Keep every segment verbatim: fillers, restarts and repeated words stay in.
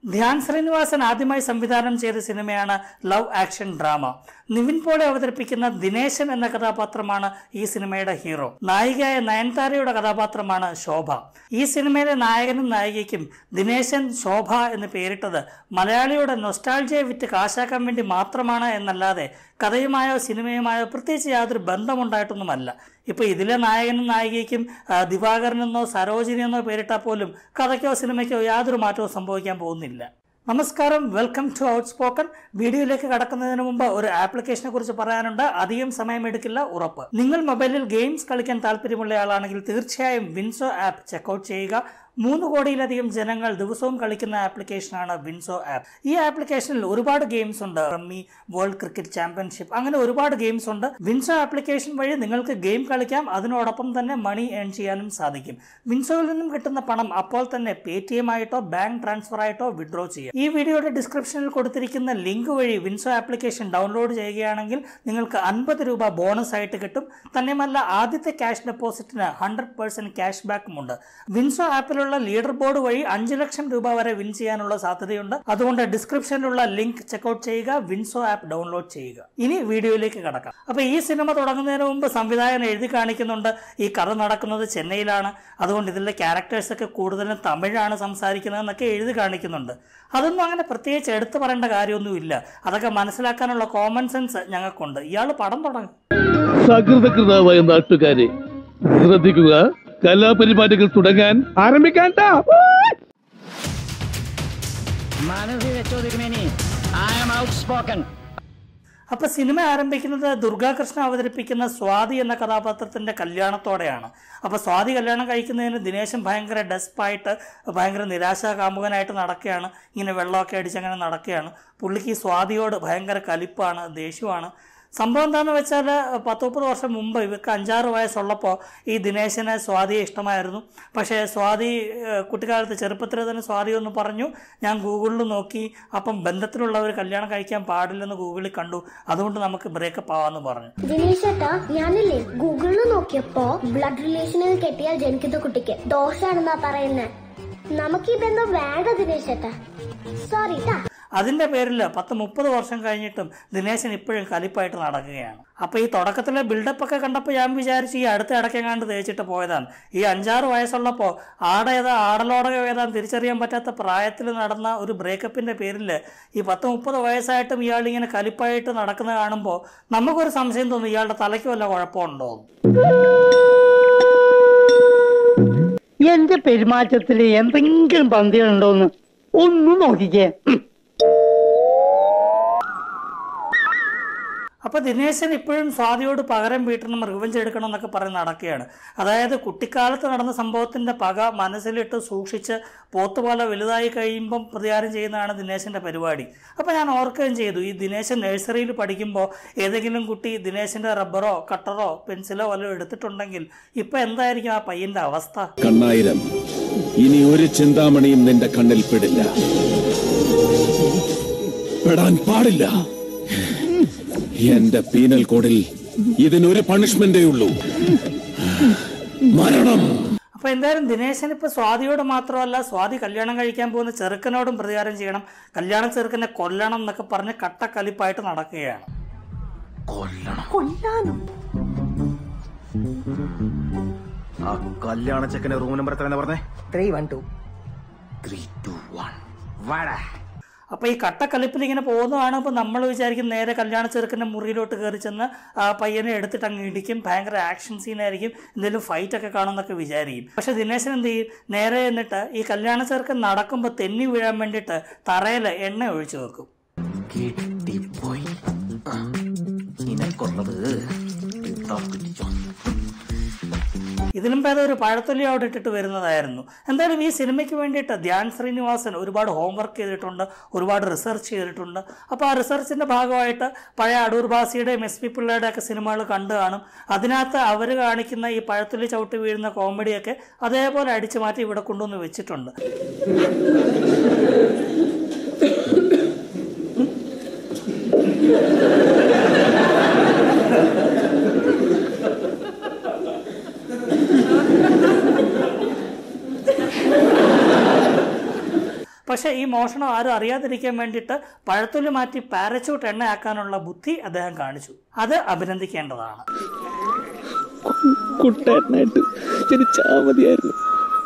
ധ്യാൻ ശ്രീനിവാസൻ ആദ്യമായി സംവിധാനം ചെയ്ത സിനിമയാണ് love action drama. Nivin Pauly അവതരിപ്പിക്കുന്ന ദിനേശൻ എന്ന കഥാപാത്രമാണ് ഈ സിനിമയുടെ ഹീറോ. നായികയായ നയൻതാരയുടെ കഥാപാത്രമാണ് ശോഭ. ഈ സിനിമയിലെ നായകനും നായികയ്ക്കും ദിനേശൻ ശോഭ എന്ന് പേരിട്ടത് മലയാളിയുടെ നൊസ്റ്റാൾജിയെ വിറ്റ് കാശാക്കാൻ വേണ്ടി മാത്രമാണ് എന്നല്ലാതെ കഥയുമായോ സിനിമയുമായോ പ്രത്യേകിച്ച് യാതൊരു ബന്ധമുണ്ടായിട്ടൊന്നുമല്ല. ഇപ്പൊ ഇതിലെ നായകനും നായികയ്ക്കും ദിവാകരനെന്നോ സരോജിനിയെന്നോ പേരിട്ടാൽ പോലും കഥയ്ക്കോ സിനിമയ്ക്കോ യാതൊരു മാറ്റവും സംഭവിക്കാൻ പോകുന്നില്ല. നമസ്കാരം, വെൽക്കം ടു ഔട്ട്സ്പോക്കൺ. വീഡിയോയിലേക്ക് കടക്കുന്നതിന് മുമ്പ് ഒരു ആപ്ലിക്കേഷനെ കുറിച്ച് പറയാനുണ്ട്. അധികം സമയമെടുക്കില്ല, ഉറപ്പ്. നിങ്ങൾ മൊബൈലിൽ ഗെയിംസ് കളിക്കാൻ താല്പര്യമുള്ള ആളാണെങ്കിൽ തീർച്ചയായും വിൻസോ ആപ്പ് ചെക്കൗട്ട് ചെയ്യുക. മൂന്ന് കോടിയിലധികം ജനങ്ങൾ ദിവസവും കളിക്കുന്ന ആപ്ലിക്കേഷനാണ് വിൻസോ ആപ്പ്. ഈ ആപ്ലിക്കേഷനിൽ ഒരുപാട് ഗെയിംസ് ഉണ്ട്. റമ്മി, വേൾഡ് ക്രിക്കറ്റ് ചാമ്പ്യൻഷിപ്പ്, അങ്ങനെ ഒരുപാട് ഗെയിംസ് ഉണ്ട്. വിൻസോ ആപ്ലിക്കേഷൻ വഴി നിങ്ങൾക്ക് ഗെയിം കളിക്കാം, അതിനോടൊപ്പം തന്നെ മണി ഏൺ ചെയ്യാനും സാധിക്കും. വിൻസോയിൽ നിന്നും കിട്ടുന്ന പണം അപ്പോൾ തന്നെ പേ ടി എം ആയിട്ടോ ബാങ്ക് ട്രാൻസ്ഫർ ആയിട്ടോ വിഡ്രോ ചെയ്യാം. ഈ വീഡിയോയുടെ ഡിസ്ക്രിപ്ഷനിൽ കൊടുത്തിരിക്കുന്ന ലിങ്ക് വഴി വിൻസോ ആപ്ലിക്കേഷൻ ഡൗൺലോഡ് ചെയ്യുകയാണെങ്കിൽ നിങ്ങൾക്ക് അൻപത് രൂപ ബോണസ് ആയിട്ട് കിട്ടും. തന്നെയുമല്ല, ആദ്യത്തെ ക്യാഷ് ഡെപ്പോസിറ്റിന് ഹൺഡ്രഡ് പെർസെന്റ് ക്യാഷ് ബാക്കും ഉണ്ട്. വിൻസോ ആപ്പിലുള്ള ലീഡർ ബോർഡ് വഴി അഞ്ചു ലക്ഷം രൂപ വരെ വിൻ ചെയ്യാനുള്ള സാധ്യതയുണ്ട്. അതുകൊണ്ട് ഡിസ്ക്രിപ്ഷനിലുള്ള ലിങ്ക് ചെക്കൗട്ട് ചെയ്യുക, വിൻസോ ആപ്പ് ഡൗൺലോഡ് ചെയ്യുക. ഇനി വീഡിയോയിലേക്ക് കടക്കാം. അപ്പൊ ഈ സിനിമ തുടങ്ങുന്നതിന് മുമ്പ് സംവിധായകൻ എഴുതി കാണിക്കുന്നുണ്ട് ഈ കഥ നടക്കുന്നത് ചെന്നൈയിലാണ്, അതുകൊണ്ട് ഇതിലെ ക്യാരക്ടേഴ്സ് ഒക്കെ കൂടുതലും തമിഴാണ് സംസാരിക്കുന്നതെന്നൊക്കെ എഴുതി കാണിക്കുന്നുണ്ട്. അതൊന്നും അങ്ങനെ പ്രത്യേകിച്ച് എടുത്തു പറയേണ്ട കാര്യമൊന്നുമില്ല. അതൊക്കെ മനസ്സിലാക്കാനുള്ള കോമൺ സെൻസ് ഞങ്ങൾക്കുണ്ട്. ഇയാൾ പടം തുടങ്ങും. സകൃതകൃതാവായ നാട്ടുകാരെ ശ്രദ്ധിക്കുക, കലാപരിപാടികൾ തുടങ്ങാൻ ആരംഭിക്കാൻ. അപ്പൊ സിനിമ ആരംഭിക്കുന്നത് ദുർഗാകൃഷ്ണ അവതരിപ്പിക്കുന്ന സ്വാതി എന്ന കഥാപാത്രത്തിന്റെ കല്യാണത്തോടെയാണ്. അപ്പൊ സ്വാതി കല്യാണം കഴിക്കുന്നതിന് ദിനേശൻ ഭയങ്കര ഡെസ്പായിട്ട് ഭയങ്കര നിരാശാകാമുകനായിട്ട് നടക്കുകയാണ്. ഇങ്ങനെ വെള്ളമൊക്കെ അടിച്ചങ്ങനെ നടക്കുകയാണ്. പുള്ളിക്ക് സ്വാതിയോട് ഭയങ്കര കലിപ്പാണ്, ദേഷ്യമാണ്. സംഭവം എന്താണെന്ന് വെച്ചാൽ പത്ത് മുപ്പത് വർഷം മുമ്പ് ഇവർക്ക് അഞ്ചാറ് വയസ്സുള്ളപ്പോൾ ഈ ദിനേശനെ സ്വാതിയെ ഇഷ്ടമായിരുന്നു. പക്ഷേ സ്വാതി കുട്ടിക്കാലത്ത് ചെറുപ്പത്തിൽ തന്നെ സ്വാതി ഒന്ന് പറഞ്ഞു, ഞാൻ ഗൂഗിളിൽ നോക്കി, അപ്പം ബന്ധത്തിലുള്ളവർ കല്യാണം കഴിക്കാൻ പാടില്ലെന്ന് ഗൂഗിളിൽ കണ്ടു, അതുകൊണ്ട് നമുക്ക് ബ്രേക്കപ്പ് ആവാന്ന് പറഞ്ഞു. ദിനേശേട്ടാ, ഞാനില്ലേ ഗൂഗിളിൽ നോക്കിയപ്പോ ബ്ലഡ് റിലേഷനിൽ കെട്ടിയാൽ ജനിക്കുന്ന കുട്ടിക്ക് ദോഷാണെന്നാ പറയുന്നത്. നമുക്ക് ഈ ബന്ധം വേണ്ട ദിനേശേട്ടാ, സോറി. അതിന്റെ പേരിൽ പത്ത് മുപ്പത് വർഷം കഴിഞ്ഞിട്ടും ദിനേശൻ ഇപ്പോഴും കലിപ്പായിട്ട് നടക്കുകയാണ്. അപ്പൊ ഈ തുടക്കത്തിലെ ബിൽഡപ്പ് ഒക്കെ കണ്ടപ്പോൾ ഞാൻ വിചാരിച്ചു ഈ അടുത്ത ഇടയ്ക്കെങ്ങാണ്ട് തേച്ചിട്ട് പോയതാണ്. ഈ അഞ്ചാറ് വയസ്സുള്ളപ്പോൾ ആടേതാ ആടലോടകം ഏതാ തിരിച്ചറിയാൻ പറ്റാത്ത പ്രായത്തിൽ നടന്ന ഒരു ബ്രേക്കപ്പിന്റെ പേരിൽ ഈ പത്ത് മുപ്പത് വയസ്സായിട്ടും ഇയാൾ ഇങ്ങനെ കലിപ്പായിട്ട് നടക്കുന്നത് കാണുമ്പോൾ നമുക്കൊരു സംശയം തോന്നും, ഇയാളുടെ തലയ്ക്ക് വല്ല കുഴപ്പമുണ്ടോ. എന്റെ പെരുമാറ്റത്തിൽ എന്തെങ്കിലും പന്തികളുണ്ടോന്ന് ഒന്നും നോക്കിക്കേ. അപ്പോൾ ദിനേശൻ ഇപ്പോഴും സ്വാതിയോട് പകരം വീട്ടണം, റിവഞ്ച് എടുക്കണം എന്നൊക്കെ പറഞ്ഞ് നടക്കുകയാണ്. അതായത് കുട്ടിക്കാലത്ത് നടന്ന സംഭവത്തിൻ്റെ പക മനസ്സിലിട്ട് സൂക്ഷിച്ച് പോത്തുപോലെ വലുതായി കഴിയുമ്പം പ്രതികാരം ചെയ്യുന്നതാണ് ദിനേശൻ്റെ പരിപാടി. അപ്പോൾ ഞാൻ ഓർക്കുകയും ചെയ്തു, ഈ ദിനേശൻ നഴ്സറിയിൽ പഠിക്കുമ്പോൾ ഏതെങ്കിലും കുട്ടി ദിനേശൻ്റെ റബ്ബറോ കട്ടറോ പെൻസിലോ വല്ലതും എടുത്തിട്ടുണ്ടെങ്കിൽ ഇപ്പം എന്തായിരിക്കും ആ പയ്യൻ്റെ അവസ്ഥ? കണ്ണായിരം, ഇനി ഒരു ചിന്താമണിയും നിന്റെ കണ്ണിൽ പെടില്ല, പെടാൻ പാടില്ല. എന്റെ പീനൽ കോഡിൽ ഇതിനൊരു പണിഷ്മെന്റേ ഉള്ളൂ, മരണം. അപ്പൊ എന്തായാലും ദിനേശൻ ഇപ്പൊ സ്വാതിയോട് മാത്രമല്ല, സ്വാതി കല്യാണം കഴിക്കാൻ പോകുന്ന ചെറുക്കനോടും പ്രതികാരം ചെയ്യണം, കല്യാണ ചെറുക്കനെ കൊല്ലണം എന്നൊക്കെ പറഞ്ഞ് കട്ടക്കലിപ്പായിട്ട് നടക്കുകയാണ്. കല്യാണ ചെക്കന്റെ റൂം നമ്പർ എത്ര പറഞ്ഞേ? Three one two three two one വാടാ. അപ്പോൾ ഈ കട്ടക്കലിപ്പിൽ ഇങ്ങനെ പോകുന്നതാണ്. ഇപ്പോൾ നമ്മൾ വിചാരിക്കും നേരെ കല്യാണ ചെറുക്കൻ്റെ മുറിയിലോട്ട് കയറി ചെന്ന് ആ പയ്യനെ എടുത്തിട്ട് അങ്ങ് ഇടിക്കും, ഭയങ്കര ആക്ഷൻ സീനായിരിക്കും, എന്തെങ്കിലും ഫൈറ്റൊക്കെ കാണുമെന്നൊക്കെ വിചാരിക്കും. പക്ഷെ ദിനേശൻ എന്ത് ചെയ്യും, നേരെ എന്നിട്ട് ഈ കല്യാണ ചെറുക്കൻ നടക്കുമ്പോൾ തെന്നി വീഴാൻ വേണ്ടിയിട്ട് തറയിൽ എണ്ണ ഒഴിച്ചു വെക്കും. ഇതിലും ഭേദം ഒരു പഴത്തൊല്ലി അവിടെ ഇട്ടിട്ട് വരുന്നതായിരുന്നു. എന്തായാലും ഈ സിനിമയ്ക്ക് വേണ്ടിയിട്ട് ധ്യാൻ ശ്രീനിവാസൻ ഒരുപാട് ഹോംവർക്ക് ചെയ്തിട്ടുണ്ട്, ഒരുപാട് റിസർച്ച് ചെയ്തിട്ടുണ്ട്. അപ്പോൾ ആ റിസർച്ചിൻ്റെ ഭാഗമായിട്ട് പഴയ അടൂർ ബാസിയുടെയും എസ് പി പിള്ളയുടെ ഒക്കെ സിനിമകൾ കണ്ടു കാണും. അതിനകത്ത് അവർ കാണിക്കുന്ന ഈ പഴത്തൊല്ലി ചവിട്ടി വീഴുന്ന കോമഡിയൊക്കെ അതേപോലെ അടിച്ചു മാറ്റി ഇവിടെ കൊണ്ടുവന്ന് വെച്ചിട്ടുണ്ട്. പക്ഷേ ഈ മോഷണം ആരും അറിയാതിരിക്കാൻ വേണ്ടിയിട്ട് പഴത്തൊലി മാറ്റി പാരച്യൂട്ട് എണ്ണയാക്കാനുള്ള ബുദ്ധി അദ്ദേഹം കാണിച്ചു. അത് അഭിനന്ദിക്കേണ്ടതാണ്. കുട്ടേട്ടനായിട്ട് ജനിച്ചാ മതിയായിരുന്നു.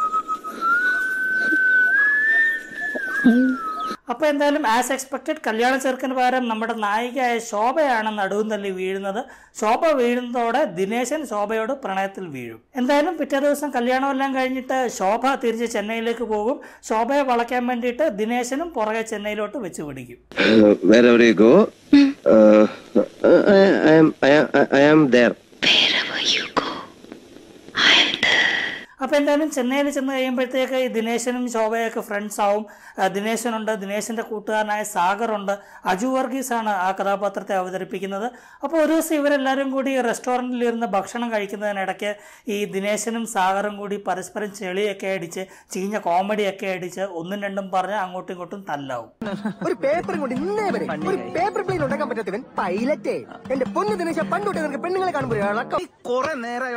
അപ്പോൾ എന്തായാലും ആസ് എക്സ്പെക്റ്റഡ് കല്യാണ ചെറുക്കന് പകരം നമ്മുടെ നായികയായ ശോഭയാണ് നടുവും തല്ലി വീഴുന്നത്. ശോഭ വീഴുന്നതോടെ ദിനേശൻ ശോഭയോട് പ്രണയത്തിൽ വീഴും. എന്തായാലും പിറ്റേ ദിവസം കല്യാണമെല്ലാം കഴിഞ്ഞിട്ട് ശോഭ തിരിച്ച് ചെന്നൈയിലേക്ക് പോകും. ശോഭയെ വളയ്ക്കാൻ വേണ്ടിയിട്ട് ദിനേശനും പുറകെ ചെന്നൈയിലോട്ട് വെച്ച് പിടിക്കും. അപ്പോൾ എന്തായാലും ചെന്നൈയിൽ ചെന്ന് കഴിയുമ്പോഴത്തേക്ക് ഈ ദിനേശനും ശോഭയൊക്കെ ഫ്രണ്ട്സ് ആവും. ദിനേശനുണ്ട്, ദിനേശൻ്റെ കൂട്ടുകാരനായ സാഗറുണ്ട്, അജു വർഗീസാണ് ആ കഥാപാത്രത്തെ അവതരിപ്പിക്കുന്നത്. അപ്പോൾ ഒരു ദിവസം ഇവരെല്ലാവരും കൂടി റെസ്റ്റോറൻറ്റിൽ ഇരുന്ന് ഭക്ഷണം കഴിക്കുന്നതിനിടയ്ക്ക് ഈ ദിനേശനും സാഗറും കൂടി പരസ്പരം ചെളിയൊക്കെ അടിച്ച് ചീഞ്ഞ കോമഡിയൊക്കെ അടിച്ച് ഒന്നും രണ്ടും പറഞ്ഞ് അങ്ങോട്ടും ഇങ്ങോട്ടും തല്ലാവും. ഒരു പേപ്പർ കൊണ്ട് ഇന്നേ വരെ ഒരു പേപ്പർ പ്ലെയിൻ ഉണ്ടാക്കാൻ പറ്റാത്തവൻ പൈലറ്റ്. എന്റെ പൊന്നു ദിനേശ പണ്ടോട്ടെ നിനക്ക് പെണ്ണുങ്ങളെ കാണുമ്പോൾ കുറെ നേരം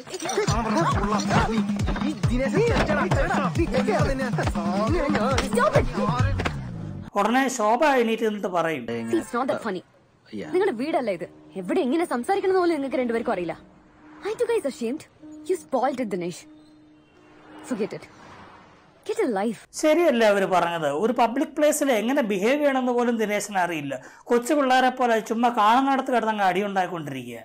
ഉടനെ ശോഭ എണീറ്റ് നിന്നിട്ട് പറയും, നിങ്ങളുടെ വീടല്ല ഇത്, എവിടെ എങ്ങനെ സംസാരിക്കണം പോലും നിങ്ങൾക്ക് രണ്ടുപേർക്കും അറിയില്ല. I too guys ashamed. You spoiled it, Dinesh. Forget it. Get a life. ശരിയല്ലേ അവര് പറഞ്ഞത്? ഒരു പബ്ലിക് പ്ലേസിൽ എങ്ങനെ ബിഹേവ് ചെയ്യണമെന്ന് പോലും ദിനേശന് അറിയില്ല. കൊച്ചു പിള്ളേരെ പോലെ ചുമ്മാ കാണുന്നിടത്ത് കിടന്നങ്ങ് അടി ഉണ്ടായിക്കൊണ്ടിരിക്കുക.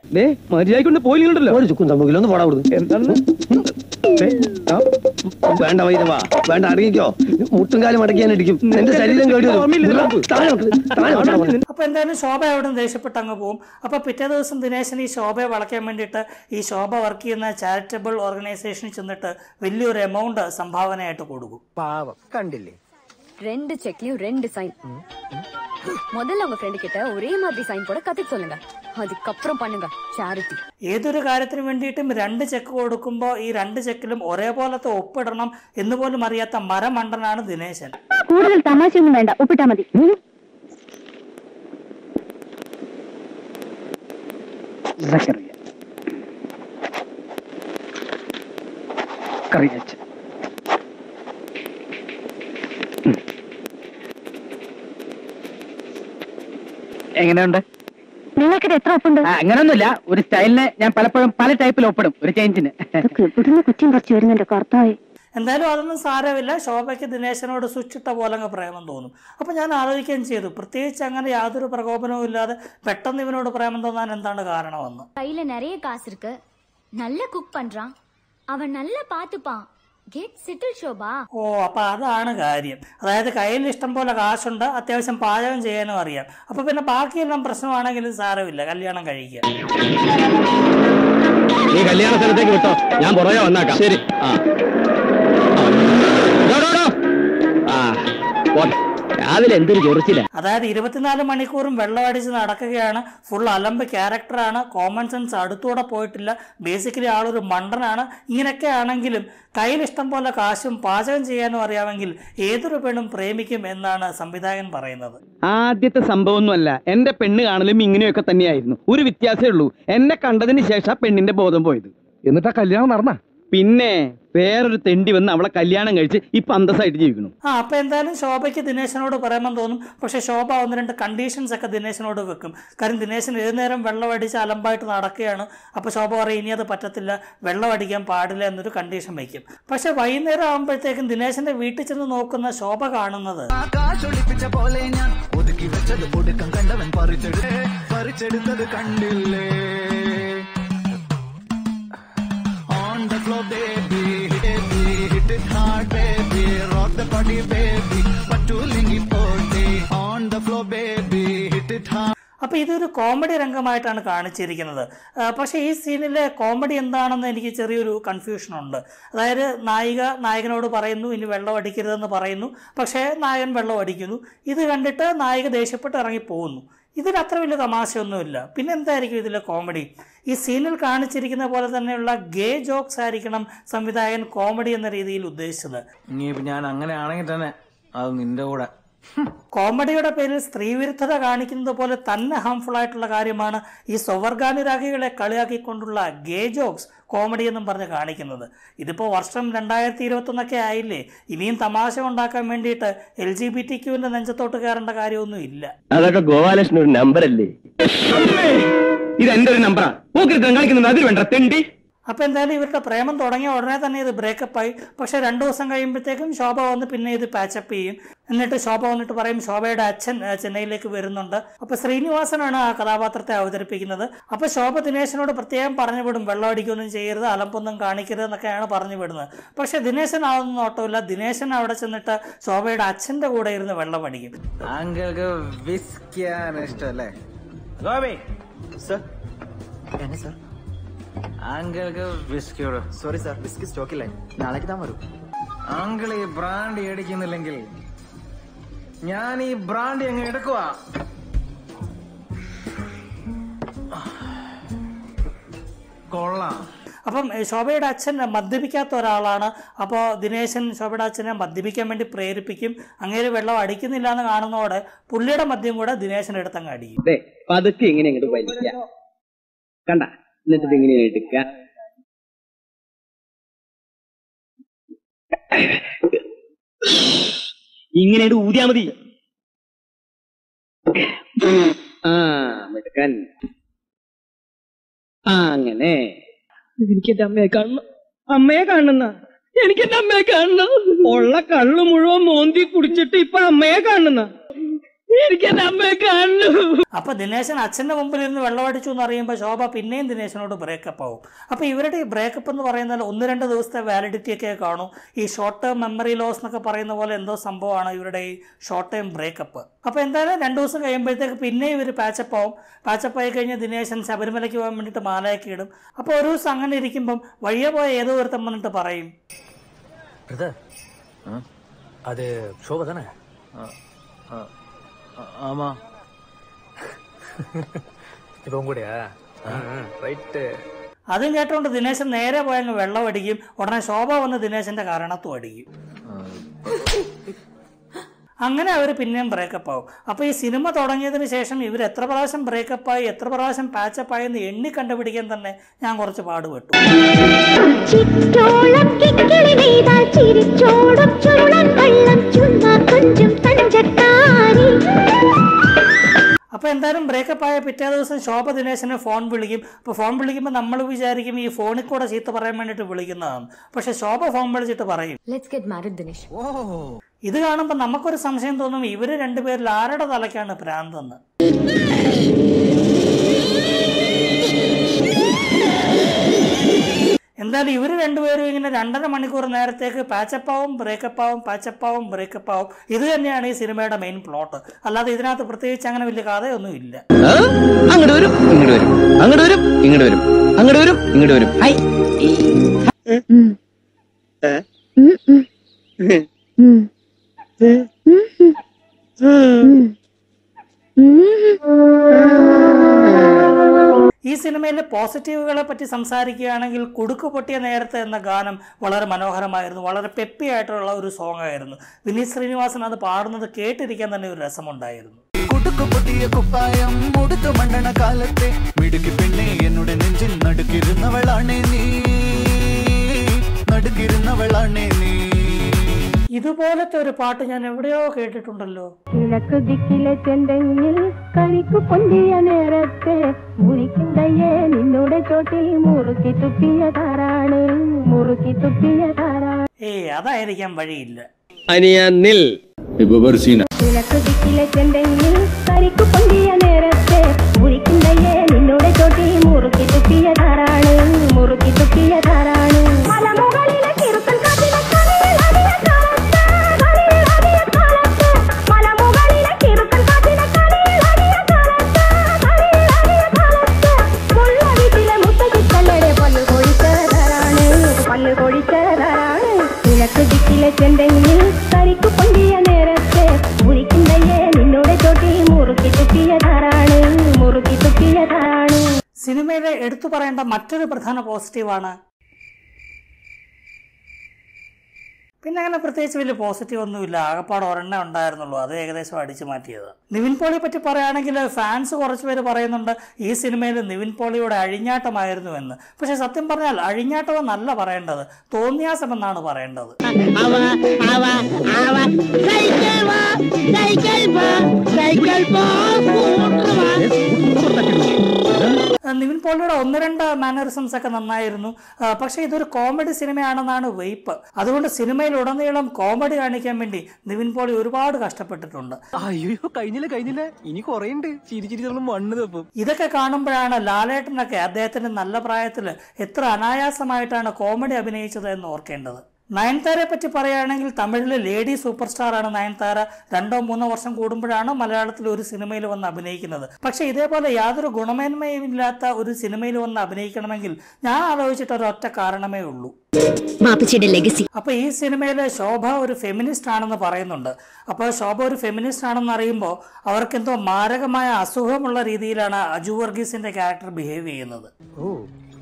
വേണ്ട വൈരവാ, വേണ്ട അടങ്ങിക്കോ, മുട്ടും കാലം അടയ്ക്കാനിരിക്കും, എന്റെ ശരീരം കേടി. അപ്പൊ എന്തായാലും ശോഭ അവിടെ ദേഷ്യപ്പെട്ട് അങ്ങ് പോകും. അപ്പൊ പിറ്റേ ദിവസം ദിനേശൻ ഈ ശോഭയെ വളയ്ക്കാൻ വേണ്ടിയിട്ട് ഈ ശോഭ വർക്ക് ചെയ്യുന്ന ചാരിറ്റബിൾ ഓർഗനൈസേഷനിൽ ചെന്നിട്ട് വലിയൊരു എമൗണ്ട് സംഭാവനയായിട്ട് കൊടുക്കും. പാവം കണ്ടില്ലേ, ரெண்டு செக்லயும் ரெண்டு சைன். முதல்ல உங்க ஃப்ரெண்ட் கிட்ட ஒரே மாதிரி சைன் போட கத்துக்க சொல்லுங்க, அதுக்கப்புறம் பண்ணுங்க ചാരിറ്റി. ഏതൊരു കാര്യത്തിന് വേണ്ടിയിട്ടും രണ്ട് ചെക്ക് കൊടുക്കുമ്പോൾ ഈ രണ്ട് ചെക്കിലും ഒരേപോലത്തെ ഒപ്പിടണം എന്ന് പോലും അറിയാത്ത മരമണ്ടനാണ് ദിനേശൻ. കൂടുതൽ തമാശയൊന്നും വേണ്ട, ഒപ്പിട്ടാ മതി. എങ്ങനെയുണ്ട്? നിങ്ങൾക്കിത് എത്ര ഒപ്പുണ്ട്? അങ്ങനെയൊന്നുമില്ല, ഒരു സ്റ്റൈലിന് ഞാൻ പലപ്പോഴും പല ടൈപ്പിൽ ഒപ്പിടും, ഒരു ചേഞ്ചിന്. ഇവിടുന്ന് കുറ്റം കുറച്ച് വരുന്നുണ്ട് കർത്താവേ. എന്തായാലും അതൊന്നും സാരമില്ല. ശോഭയ്ക്ക് ദിനേശനോട് സ്വിച്ചിട്ട പോലെ അങ്ങ് പ്രേമം തോന്നും. അപ്പം ഞാൻ ആലോചിക്കുകയും ചെയ്തു, പ്രത്യേകിച്ച് അങ്ങനെ യാതൊരു പ്രകോപനവും ഇല്ലാതെ പെട്ടെന്ന് ഇവനോട് പ്രേമം തോന്നാൻ എന്താണ് കാരണമെന്ന്. கையில நிறைய காசு இருக்கு, நல்ல குக் பண்றான், அவன் நல்லா பாத்துப்பான். ഗെറ്റ് സെറ്റിൽ ശോഭ. ഓ, അപ്പൊ അതാണ് കാര്യം. അതായത് കയ്യിൽ ഇഷ്ടം പോലെ കാശുണ്ട്, അത്യാവശ്യം പാചകം ചെയ്യാനും അറിയാം. അപ്പൊ പിന്നെ ബാക്കിയെല്ലാം പ്രശ്നമാണെങ്കിലും സാരമില്ല, കല്യാണം കഴിക്കുക. നീ കല്യാണ സ്ഥലത്തേക്ക് വിട്ടോ, ഞാൻ പുറകെ വന്നാക്കാം. ശരി. ആ രാവിലെ എന്തൊരു ചൊറിച്ചില്ല. അതായത് ഇരുപത്തിനാല് മണിക്കൂറും വെള്ളമടിച്ച് നടക്കുകയാണ്. ഫുൾ അലമ്പ് ക്യാരക്ടറാണ്. കോമൺ സെൻസ് അടുത്തൂടെ പോയിട്ടില്ല. ബേസിക്കലി ആളൊരു മണ്ടനാണ്. ഇങ്ങനെയൊക്കെ ആണെങ്കിലും കയ്യിൽ ഇഷ്ടം പോലെ കാശും പാചകം ചെയ്യാനും അറിയാമെങ്കിൽ ഏതൊരു പെണ്ണും പ്രേമിക്കും എന്നാണ് സംവിധായകൻ പറയുന്നത്. ആദ്യത്തെ സംഭവമൊന്നുമല്ല, എന്റെ പെണ്ണ് കാണലും ഇങ്ങനെയൊക്കെ തന്നെയായിരുന്നു. ഒരു വ്യത്യാസമേ ഉള്ളൂ, എന്നെ കണ്ടതിന് ശേഷം പെണ്ണിന്റെ ബോധം പോയത്. എന്നിട്ടാ കല്യാണം നടന്ന? പിന്നെ വേറൊരു തെണ്ടി വന്ന് അവളെ കല്യാണം കഴിച്ച് ഇപ്പൊ അന്തസ്സായിട്ട് ജീവിക്കണം. ആ അപ്പൊ എന്തായാലും ശോഭയ്ക്ക് ദിനേശനോട് പ്രേമം തോന്നും. പക്ഷെ ശോഭ ഒന്ന് രണ്ട് കണ്ടീഷൻസ് ഒക്കെ ദിനേശനോട് വെക്കും. കാര്യം ദിനേശൻ ഏതു നേരം വെള്ളം അടിച്ച് അലമ്പായിട്ട് നടക്കുകയാണ്. അപ്പൊ ശോഭ പറയും ഇനി അത് പറ്റത്തില്ല, വെള്ളം അടിക്കാൻ പാടില്ല എന്നൊരു കണ്ടീഷൻ വയ്ക്കും. പക്ഷെ വൈകുന്നേരം ആകുമ്പോഴത്തേക്കും ദിനേശന്റെ വീട്ടിൽ ചെന്ന് നോക്കുന്ന ശോഭ കാണുന്നത് അപ്പൊ ഇതൊരു കോമഡി രംഗമായിട്ടാണ് കാണിച്ചിരിക്കുന്നത്. പക്ഷെ ഈ സീനിലെ കോമഡി എന്താണെന്ന് എനിക്ക് ചെറിയൊരു കൺഫ്യൂഷൻ ഉണ്ട്. അതായത് നായിക നായകനോട് പറയുന്നു ഇനി വെള്ളം അടിക്കരുതെന്ന് പറയുന്നു, പക്ഷേ നായകൻ വെള്ളം അടിക്കുന്നു. ഇത് കണ്ടിട്ട് നായിക ദേഷ്യപ്പെട്ട് ഇറങ്ങി പോകുന്നു. ഇതിന് അത്ര വലിയ തമാശയൊന്നുമില്ല. പിന്നെ എന്തായിരിക്കും ഇതിലെ കോമഡി? ഈ സീനിൽ കാണിച്ചിരിക്കുന്ന പോലെ തന്നെയുള്ള ഗേ ജോക്സ് ആയിരിക്കണം സംവിധായകൻ കോമഡി എന്ന രീതിയിൽ ഉദ്ദേശിച്ചത്. ഞാൻ അങ്ങനെയാണെങ്കിൽ തന്നെ അത് നിന്റെ കൂടെ. കോമഡിയുടെ പേരിൽ സ്ത്രീവിരുദ്ധത കാണിക്കുന്നത് പോലെ തന്നെ ഹാംഫുൾ ആയിട്ടുള്ള കാര്യമാണ് ഈ സ്വവർഗാനുരാഗികളെ കളിയാക്കിക്കൊണ്ടുള്ള ഗേ ജോക്സ് കോമഡി എന്നും പറഞ്ഞ് കാണിക്കുന്നത്. ഇതിപ്പോൾ വർഷം രണ്ടായിരത്തി ഇരുപത്തൊന്നൊക്കെ ആയില്ലേ, ഇനിയും തമാശ ഉണ്ടാക്കാൻ വേണ്ടിയിട്ട് എൽ ജി ബി ടി ക്യൂവിന്റെ നെഞ്ചത്തോട്ട് കയറേണ്ട കാര്യമൊന്നും ഇല്ല. അതൊക്കെ ഗോപാലകൃഷ്ണൻ ഒരു നമ്പർ അല്ലേ? ഇത് എന്റെ ഒരു നമ്പറാ. കാണിക്കുന്നത് അതിൽ വേണ്ട തെണ്ടി. അപ്പോൾ എന്തായാലും ഇവരുടെ പ്രേമം തുടങ്ങിയ ഉടനെ തന്നെ ഇത് ബ്രേക്കപ്പായി. പക്ഷേ രണ്ടു ദിവസം കഴിയുമ്പോഴത്തേക്കും ശോഭ വന്ന് പിന്നെ ഇത് പാച്ചപ്പ് ചെയ്യും. എന്നിട്ട് ശോഭ വന്നിട്ട് പറയും ശോഭയുടെ അച്ഛൻ ചെന്നൈയിലേക്ക് വരുന്നുണ്ട്. അപ്പോൾ ശ്രീനിവാസനാണ് ആ കഥാപാത്രത്തെ അവതരിപ്പിക്കുന്നത്. അപ്പോൾ ശോഭ ദിനേശനോട് പ്രത്യേകം പറഞ്ഞു വിടും, വെള്ളം അടിക്കുകയൊന്നും ചെയ്യരുത്, അലമ്പൊന്നും കാണിക്കരുത് എന്നൊക്കെയാണ് പറഞ്ഞു വിടുന്നത്. പക്ഷെ ദിനേശൻ അതൊന്നും നോട്ടമില്ല. ദിനേശൻ അവിടെ ചെന്നിട്ട് ശോഭയുടെ അച്ഛൻ്റെ കൂടെ ഇരുന്ന് വെള്ളം അടിക്കും. ആങ്കിൾക്ക് വിസ്കിയോട് സോറി സാർ, വിസ്കി സ്റ്റോക്കില്ല, നാളേക്ക് താൻ വരും. ആങ്കിൾ ഈ ബ്രാൻഡ് അടിക്കുന്നില്ലെങ്കിൽ ഞാൻ ഈ ബ്രാൻഡ് അങ്ങ് എടുക്കുക. കൊള്ളാം. അപ്പം ശോഭയുടെ അച്ഛൻ മദ്യപിക്കാത്ത ഒരാളാണ്. അപ്പോൾ ദിനേശൻ ശോഭയുടെ അച്ഛനെ മദ്യപിക്കാൻ വേണ്ടി പ്രേരിപ്പിക്കും. അങ്ങേര് വെള്ളം അടിക്കുന്നില്ല എന്ന് കാണുന്നതോടെ പുള്ളിയുടെ മദ്യം കൂടെ ദിനേശൻ എടുത്തങ്ങ് അടിക്കും. പതുക്കെ ഇങ്ങനെ അങ്ങോട്ട് വലിക്കുക, കണ്ട, എന്നിട്ട് ഇങ്ങനെ എടുക്കുക. ഇങ്ങനെ ഊതിയാ മതി. ആ മെടുക്കാൻ. ആ അങ്ങനെ. എനിക്ക് എന്റെ അമ്മയെ കാണണം. അമ്മയെ കാണുന്ന എനിക്ക് എന്റെ അമ്മയെ കാണണം. ഉള്ള കള്ളു മുഴുവൻ മോന്തി കുടിച്ചിട്ട് ഇപ്പൊ അമ്മയെ കാണുന്ന എനിക്ക് എന്റെ അമ്മയെ കാണുന്നു. അപ്പൊ ദിനേശൻ അച്ഛന്റെ മുമ്പിൽ ഇരുന്ന് വെള്ളം അടിച്ചു എന്ന് അറിയുമ്പോൾ ശോഭ പിന്നെയും ദിനേശനോട് ബ്രേക്കപ്പ് ആവും. അപ്പൊ ഇവരുടെ ഈ ബ്രേക്കപ്പ് എന്ന് പറയുന്നത് ഒന്ന് രണ്ട് ദിവസത്തെ വാലിഡിറ്റി ഒക്കെ കാണും. ഈ ഷോർട്ട് ടേം മെമ്മറി ലോസ് എന്നൊക്കെ പറയുന്ന പോലെ എന്തോ സംഭവമാണ് ഇവരുടെ ഈ ഷോർട്ട് ടൈം ബ്രേക്കപ്പ്. അപ്പൊ എന്തായാലും രണ്ടു ദിവസം കഴിയുമ്പോഴത്തേക്ക് പിന്നെയും ഇവർ പാച്ചപ്പ് ആവും. പാച്ചപ്പ് ആയി കഴിഞ്ഞ് ദിനേശൻ ശബരിമലയ്ക്ക് പോകാൻ വേണ്ടിയിട്ട് മാലയൊക്കെ ഇടും. അപ്പൊ ഒരു ദിവസം അങ്ങനെ ഇരിക്കുമ്പം വഴിയെ പോയ ഏതോ ഒരുത്തം വന്നിട്ട് പറയും, അത് ശോഭ തന്നെ. ஆமா ഇവൻ കൂടെയാ? റൈറ്റ്. അതും കേട്ടോണ്ട് ദിനേശൻ നേരെ പോയങ്ങ് വെള്ളം അടിക്കും. ഉടനെ ശോഭ വന്ന് ദിനേശന്റെ കരണത്തും അടിക്കും. അങ്ങനെ അവർ പിന്നെയും ബ്രേക്കപ്പ് ആവും. അപ്പോൾ ഈ സിനിമ തുടങ്ങിയതിന് ശേഷം ഇവർ എത്ര പ്രാവശ്യം ബ്രേക്കപ്പായി എത്ര പ്രാവശ്യം പാച്ചപ്പായി എന്ന് എണ്ണി കണ്ടുപിടിക്കാൻ തന്നെ ഞാൻ കുറച്ച് പാടുപെട്ടു. അപ്പോൾ എന്തായാലും ബ്രേക്കപ്പ് ആയ പിറ്റേ ദിവസം ശോഭ ദിനേശനെ ഫോൺ വിളിക്കും. അപ്പോൾ ഫോൺ വിളിക്കുമ്പോൾ നമ്മൾ വിചാരിക്കും ഈ ഫോണിൽ കൂടെ ചീത്ത പറയാൻ വേണ്ടിയിട്ട് വിളിക്കുന്നതാണ്. പക്ഷെ ശോഭ ഫോൺ വിളിച്ചിട്ട് പറയും, ഇത് കാണുമ്പോൾ നമുക്കൊരു സംശയം തോന്നും, ഇവര് രണ്ടുപേരിൽ ആരുടെ തലയ്ക്കാണ് ഭ്രാന്തെന്ന്. എന്തായാലും ഇവർ രണ്ടുപേരും ഇങ്ങനെ രണ്ടര മണിക്കൂർ നേരത്തേക്ക് പാച്ചപ്പാവും ബ്രേക്കപ്പാവും പാച്ചപ്പാവും ബ്രേക്കപ്പാവും. ഇത് തന്നെയാണ് ഈ സിനിമയുടെ മെയിൻ പ്ലോട്ട്. അല്ലാതെ ഇതിനകത്ത് പ്രത്യേകിച്ച് അങ്ങനെ വലിയ കഥയൊന്നും ഇല്ല. അങ്ങോട്ട് വരും ഇങ്ങോട്ട് വരും, അങ്ങോട്ട് വരും ഇങ്ങോട്ട് വരും, അങ്ങോട്ട് വരും ഇങ്ങോട്ട് വരും. ഈ സിനിമയിലെ പോസിറ്റീവുകളെ പറ്റി സംസാരിക്കുകയാണെങ്കിൽ കുടുക്ക് പൊട്ടിയ നേരത്തെ എന്ന ഗാനം വളരെ മനോഹരമായിരുന്നു. വളരെ പെപ്പി ആയിട്ടുള്ള ഒരു സോങ് ആയിരുന്നു. വിനീത് ശ്രീനിവാസൻ അത് പാടുന്നത് കേട്ടിരിക്കാൻ തന്നെ ഒരു രസമുണ്ടായിരുന്നു. കുടുക്ക് പൊട്ടിയ കുപ്പായം മുടുത്തു മണ്ണണ കാലത്തെ മിടുക്കി പെണ്ണെ എന്നുടെ നെഞ്ചിൽ നടുക്കിരുന്നവളാണേ നീ, നടുക്കിരുന്നവളാണേ നീ. ഇതുപോലത്തെ ഒരു പാട്ട് ഞാൻ എവിടെയോ കേട്ടിട്ടുണ്ടല്ലോ. കിഴക്ക് ദിക്കിലെ ചെന്തെങ്ങിൽ കരിക്കു പൊന്തിയ നേരത്തെ മുറിക്കിന്തയെ നിന്നുടെ ചോട്ടിൽ മുറുക്കി തുപ്പിയതാരാണ്, മുറുക്കി തുപ്പിയതാരാണ്. ഏയ് അതായിരിക്കാൻ വഴിയില്ല. അനിയനിൽ കിഴക്ക് ദിക്കിലെ ചെന്തെങ്ങിൽ കരിക്കു പൊന്തിയ നേരത്തെ മുറിക്കിന്തയെ നിന്നുടെ ചോട്ടിൽ മുറുക്കി തുപ്പിയതാരാണ്, മുറുക്കി തുപ്പിയതാരാണ്. മലമുകളിലെ കിറുക്കൻ കാറ്റിലെ ചെന്തെങ്ങിൽ കരിക്കു പൊന്തിയ നേരത്തെ മുറിക്കിന്തയെ നിന്നോടെ ചോട്ടി മുറുക്കി തുപ്പിയതാരാണ്, മുറുക്കി തുപ്പിയതാരാണ്. സിനിമയിലെ എടുത്തു പറയേണ്ട മറ്റൊരു പ്രധാന പോസിറ്റീവാണ് പിന്നെ അങ്ങനെ പ്രത്യേകിച്ച് വലിയ പോസിറ്റീവ് ഒന്നുമില്ല, ആകപ്പാട് ഒരെണ്ണം ഉണ്ടായിരുന്നുള്ളൂ, അത് ഏകദേശം അടിച്ചു മാറ്റിയത്. നിവിൻ പോളിയെ പറ്റി പറയുകയാണെങ്കിൽ ഫാൻസ് കുറച്ച് പേര് പറയുന്നുണ്ട് ഈ സിനിമയിൽ നിവിൻ പോളിയുടെ അഴിഞ്ഞാട്ടമായിരുന്നു എന്ന്. പക്ഷെ സത്യം പറഞ്ഞാൽ അഴിഞ്ഞാട്ടം എന്നല്ല പറയേണ്ടത്, തോന്നിയാസം എന്നാണ് പറയേണ്ടത്. നിവിൻ പോളിയുടെ ഒന്ന് രണ്ട് മാനറിസംസ് ഒക്കെ നന്നായിരുന്നു. പക്ഷെ ഇതൊരു കോമഡി സിനിമയാണെന്നാണ് വെയ്പ്പ്. അതുകൊണ്ട് സിനിമയിൽ ഉടനീളം കോമഡി കാണിക്കാൻ വേണ്ടി നിവിൻ പോളി ഒരുപാട് കഷ്ടപ്പെട്ടിട്ടുണ്ട്. അയ്യോ കഴിഞ്ഞില്ല കഴിഞ്ഞില്ല ഇനി കുറേയുണ്ട്, ചിരി ചിരി മണ്ണ് തപ്പും. ഇതൊക്കെ കാണുമ്പോഴാണ് ലാലേട്ടനൊക്കെ അദ്ദേഹത്തിന്റെ നല്ല പ്രായത്തിൽ എത്ര അനായാസമായിട്ടാണ് കോമഡി അഭിനയിച്ചത് എന്ന് ഓർക്കേണ്ടത്. നയൻതാരയെ പറ്റി പറയുകയാണെങ്കിൽ തമിഴിലെ ലേഡി സൂപ്പർ സ്റ്റാർ ആണ് നയൻതാര. രണ്ടോ മൂന്നോ വർഷം കൂടുമ്പോഴാണ് മലയാളത്തിൽ ഒരു സിനിമയിൽ വന്ന് അഭിനയിക്കുന്നത്. പക്ഷെ ഇതേപോലെ യാതൊരു ഗുണമേന്മയും ഇല്ലാത്ത ഒരു സിനിമയിൽ വന്ന് അഭിനയിക്കണമെങ്കിൽ ഞാൻ ആലോചിച്ചിട്ട് ഒരൊറ്റ കാരണമേ ഉള്ളൂ. അപ്പൊ ഈ സിനിമയിലെ ശോഭ ഒരു ഫെമിനിസ്റ്റ് ആണെന്ന് പറയുന്നുണ്ട്. അപ്പൊ ശോഭ ഒരു ഫെമിനിസ്റ്റ് ആണെന്ന് അറിയുമ്പോൾ അവർക്കെന്തോ മാരകമായ അസുഖമുള്ള രീതിയിലാണ് അജു വർഗീസിന്റെ ക്യാരക്ടർ ബിഹേവ് ചെയ്യുന്നത്. ഓ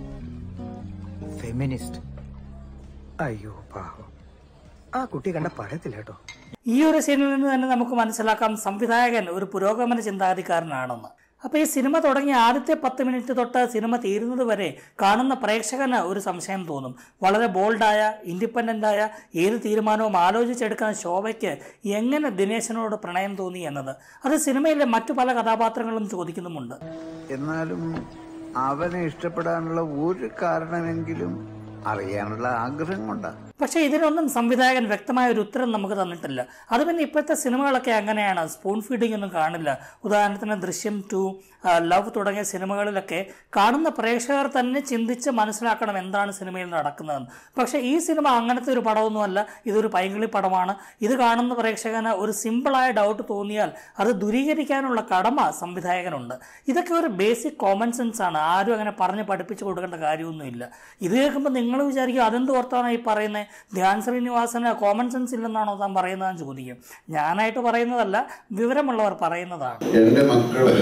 ഫെമിനിസ്റ്റ്, അയ്യോ പാവം, ആ കുട്ടി കണ്ട പറയത്തില്ല കേട്ടോ. ഈ ഒരു സീനിൽ നിന്ന് തന്നെ നമുക്ക് മനസ്സിലാക്കാം സംവിധായകൻ ഒരു പുരോഗമന ചിന്താഗതിക്കാരനാണെന്ന്. അപ്പൊ ഈ സിനിമ തുടങ്ങിയ ആദ്യത്തെ പത്ത് മിനിറ്റ് തൊട്ട് സിനിമ തീരുന്നത് വരെ കാണുന്ന പ്രേക്ഷകന് ഒരു സംശയം തോന്നും. വളരെ ബോൾഡായ ഇൻഡിപെൻഡൻ്റായ ഏത് തീരുമാനവും ആലോചിച്ചെടുക്കാൻ ശോഭയ്ക്ക് എങ്ങനെ ദിനേശനോട് പ്രണയം തോന്നി എന്നത് അത് സിനിമയിലെ മറ്റു പല കഥാപാത്രങ്ങളും ചോദിക്കുന്നുമുണ്ട്. എന്നാലും അവനെ ഇഷ്ടപ്പെടാനുള്ള ഒരു കാരണമെങ്കിലും അറിയാനുള്ള ആഗ്രഹം കൊണ്ടാണ്. പക്ഷെ ഇതിനൊന്നും സംവിധായകൻ വ്യക്തമായ ഒരു ഉത്തരം നമുക്ക് തന്നിട്ടില്ല. അത് പിന്നെ ഇപ്പോഴത്തെ സിനിമകളൊക്കെ അങ്ങനെയാണ്, സ്പൂൺ ഫീഡിംഗ് ഒന്നും കാണില്ല. ഉദാഹരണത്തിന് ദൃശ്യം ടു, ലവ് തുടങ്ങിയ സിനിമകളിലൊക്കെ കാണുന്ന പ്രേക്ഷകർ തന്നെ ചിന്തിച്ച് മനസ്സിലാക്കണം എന്താണ് സിനിമയിൽ നടക്കുന്നതെന്ന്. പക്ഷെ ഈ സിനിമ അങ്ങനത്തെ ഒരു പടമൊന്നുമല്ല, ഇതൊരു പൈങ്കിളി പടമാണ്. ഇത് കാണുന്ന പ്രേക്ഷകന് ഒരു സിമ്പിളായ ഡൗട്ട് തോന്നിയാൽ അത് ദൂരീകരിക്കാനുള്ള കടമ സംവിധായകനുണ്ട്. ഇതൊക്കെ ഒരു ബേസിക് കോമൺ സെൻസ് ആണ്, ആരും അങ്ങനെ പറഞ്ഞ് പഠിപ്പിച്ചു കൊടുക്കേണ്ട കാര്യമൊന്നുമില്ല. ഇത് കേൾക്കുമ്പോൾ നിങ്ങൾ വിചാരിക്കും അതെന്ത് ഓർത്താണ് ഈ പറയുന്നത്, ധ്യാൻ ശ്രീനിവാസന് കോമൺ സെൻസ് ഇല്ലെന്നാണോ താൻ പറയുന്നതെന്ന് ചോദിക്കും. ഞാനായിട്ട് പറയുന്നതല്ല, വിവരമുള്ളവർ പറയുന്നതാണ്. എന്റെ മക്കള്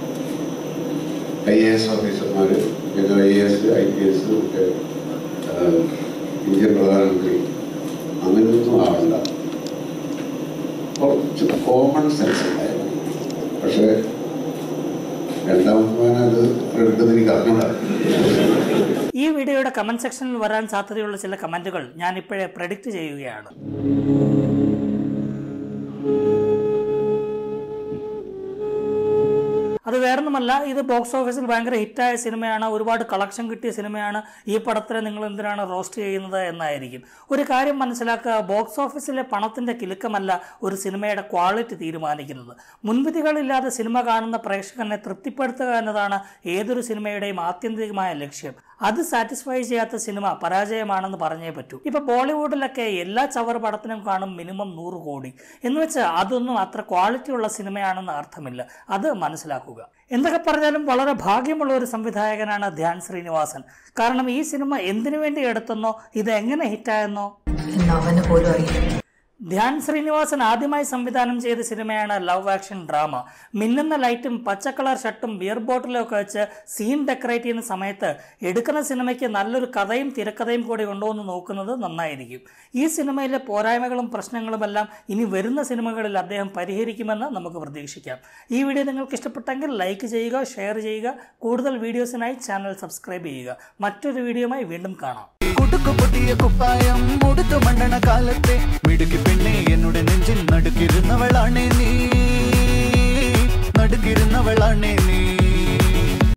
ഐ എ എസ് ഓഫീസർമാര്, I A S I P S ഒക്കെ ഇന്ത്യൻ പ്രധാനമന്ത്രി അങ്ങനെയൊന്നും ആവണ്ട, കുറച്ച് കോമൺ സെൻസ് ഉണ്ടായിരുന്നു. പക്ഷെ രണ്ടാമത് എടുക്കുന്നത് എനിക്ക് അറിഞ്ഞൂടാ. ഈ വീഡിയോയുടെ കമന്റ് സെക്ഷനിൽ വരാൻ സാധ്യതയുള്ള ചില കമന്റുകൾ ഞാൻ ഇപ്പോഴേ പ്രെഡിക്റ്റ് ചെയ്യുകയാണ്. അത് വേറൊന്നുമല്ല, ഇത് ബോക്സ് ഓഫീസിൽ ഭയങ്കര ഹിറ്റായ സിനിമയാണ്, ഒരുപാട് കളക്ഷൻ കിട്ടിയ സിനിമയാണ്, ഈ പടത്തിനെ നിങ്ങൾ എന്തിനാണ് റോസ്റ്റ് ചെയ്യുന്നത് എന്നായിരിക്കും. ഒരു കാര്യം മനസ്സിലാക്കുക, ബോക്സ് ഓഫീസിലെ പണത്തിന്റെ കിലുക്കമല്ല ഒരു സിനിമയുടെ ക്വാളിറ്റി തീരുമാനിക്കുന്നത്. മുൻവിധികളില്ലാതെ സിനിമ കാണുന്ന പ്രേക്ഷകനെ തൃപ്തിപ്പെടുത്തുക എന്നതാണ് ഏതൊരു സിനിമയുടെയും ആത്യന്തികമായ ലക്ഷ്യം. അത് സാറ്റിസ്ഫൈ ചെയ്യാത്ത സിനിമ പരാജയമാണെന്ന് പറഞ്ഞേ പറ്റൂ. ഇപ്പൊ ബോളിവുഡിലൊക്കെ എല്ലാ ചവർ പടത്തിനും കാണും മിനിമം നൂറ് കോടി എന്ന് വെച്ചാൽ അതൊന്നും അത്ര ക്വാളിറ്റി ഉള്ള സിനിമയാണെന്ന് അർത്ഥമില്ല, അത് മനസ്സിലാക്കുക. എന്തൊക്കെ പറഞ്ഞാലും വളരെ ഭാഗ്യമുള്ള ഒരു സംവിധായകനാണ് ധ്യാൻ ശ്രീനിവാസൻ. കാരണം ഈ സിനിമ എന്തിനു വേണ്ടി എടുത്തെന്നോ ഇത് എങ്ങനെ ഹിറ്റായെന്നോ ധ്യാൻ ശ്രീനിവാസൻ ആദ്യമായി സംവിധാനം ചെയ്ത സിനിമയാണ് ലവ് ആക്ഷൻ ഡ്രാമ. മിന്നുന്ന ലൈറ്റും പച്ചക്കളർ ഷർട്ടും ബിയർ ബോട്ടിലും ഒക്കെ വെച്ച് സീൻ ഡെക്കറേറ്റ് ചെയ്യുന്ന സമയത്ത് എടുക്കുന്ന സിനിമയ്ക്ക് നല്ലൊരു കഥയും തിരക്കഥയും കൂടി ഉണ്ടോ എന്ന് നോക്കുന്നത് നന്നായിരിക്കും. ഈ സിനിമയിലെ പോരായ്മകളും പ്രശ്നങ്ങളുമെല്ലാം ഇനി വരുന്ന സിനിമകളിൽ അദ്ദേഹം പരിഹരിക്കുമെന്ന് നമുക്ക് പ്രതീക്ഷിക്കാം. ഈ വീഡിയോ നിങ്ങൾക്ക് ഇഷ്ടപ്പെട്ടെങ്കിൽ ലൈക്ക് ചെയ്യുക, ഷെയർ ചെയ്യുക. കൂടുതൽ വീഡിയോസിനായി ചാനൽ സബ്സ്ക്രൈബ് ചെയ്യുക. മറ്റൊരു വീഡിയോയുമായി വീണ്ടും കാണാം. പൊട്ടിയ കുപ്പായം മുടുത്തു മണ്ണണ കാലത്തെ മിടുക്കി പെണ്ണെ എന്നുടെ നെഞ്ചിൽ നടുക്കിരുന്നവളാണേ നീ, നടുക്കിരുന്നവളാണേ നീ.